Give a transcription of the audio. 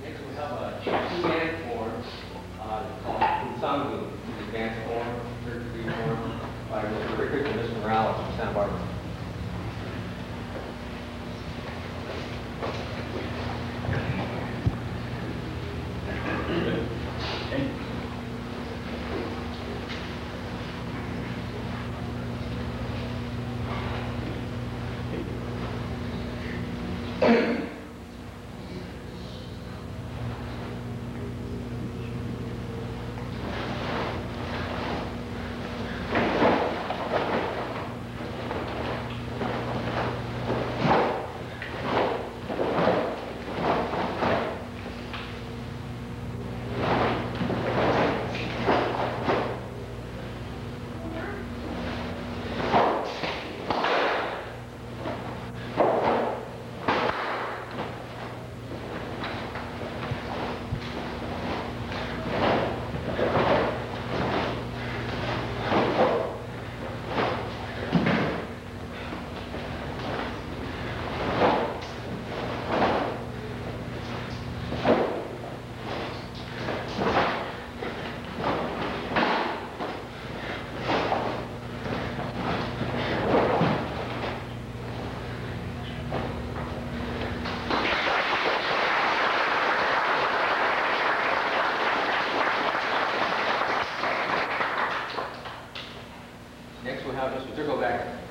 Next we have a Two-Man form called Kunsangu, advanced form, third degree form by Mr. Rickard and Mr. Morales from Santa Barbara. Next we'll have Mr. Dirkovac